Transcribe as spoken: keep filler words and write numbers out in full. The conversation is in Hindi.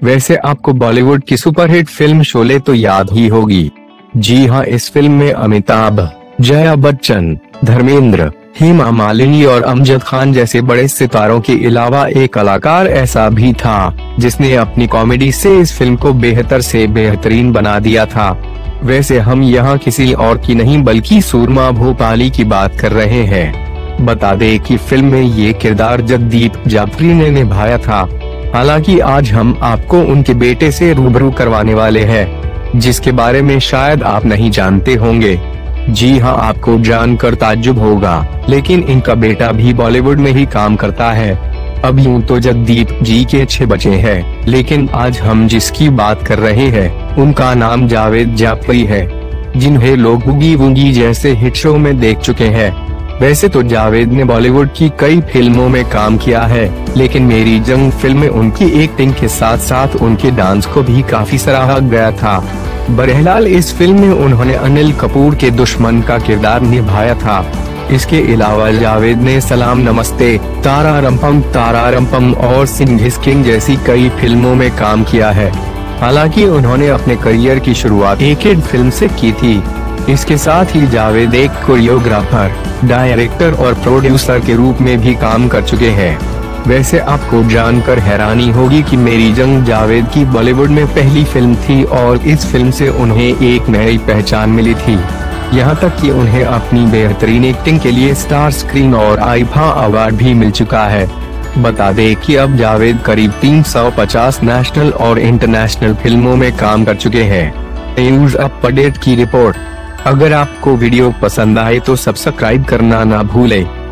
वैसे आपको बॉलीवुड की सुपरहिट फिल्म शोले तो याद ही होगी। जी हाँ, इस फिल्म में अमिताभ, जया बच्चन, धर्मेंद्र, हेमा मालिनी और अमजद खान जैसे बड़े सितारों के अलावा एक कलाकार ऐसा भी था जिसने अपनी कॉमेडी से इस फिल्म को बेहतर से बेहतरीन बना दिया था। वैसे हम यहाँ किसी और की नहीं बल्कि सोमा भोपाली की बात कर रहे हैं। बता दें कि फिल्म में ये किरदार जगदीप जाफरी ने निभाया था। हालांकि आज हम आपको उनके बेटे से रूबरू करवाने वाले हैं, जिसके बारे में शायद आप नहीं जानते होंगे। जी हाँ, आपको जानकर ताज्जुब होगा, लेकिन इनका बेटा भी बॉलीवुड में ही काम करता है। अब यूं तो जगदीप जी के छह बच्चे हैं, लेकिन आज हम जिसकी बात कर रहे हैं उनका नाम जावेद जाफरी है, जिन्हें लोग बूगी वूगी जैसे हिट शो में देख चुके हैं। वैसे तो जावेद ने बॉलीवुड की कई फिल्मों में काम किया है, लेकिन मेरी जंग फिल्म में उनकी एक्टिंग के साथ साथ उनके डांस को भी काफी सराहा गया था। बरहलाल इस फिल्म में उन्होंने अनिल कपूर के दुश्मन का किरदार निभाया था। इसके अलावा जावेद ने सलाम नमस्ते, तारारंपम तारारंपम और सिंह किंग जैसी कई फिल्मों में काम किया है। हालांकि उन्होंने अपने करियर की शुरुआत एक हिट फिल्म से की थी। इसके साथ ही जावेद एक कोरियोग्राफर, डायरेक्टर और प्रोड्यूसर के रूप में भी काम कर चुके हैं। वैसे आपको जानकर हैरानी होगी कि मेरी जंग जावेद की बॉलीवुड में पहली फिल्म थी और इस फिल्म से उन्हें एक नई पहचान मिली थी। यहाँ तक कि उन्हें अपनी बेहतरीन एक्टिंग के लिए स्टार स्क्रीन और आईफा अवार्ड भी मिल चुका है। बता दें कि अब जावेद करीब तीन सौ पचास नेशनल और इंटरनेशनल फिल्मों में काम कर चुके हैं। न्यूज अपडेट की रिपोर्ट। अगर आपको वीडियो पसंद आए तो सब्सक्राइब करना ना भूलें।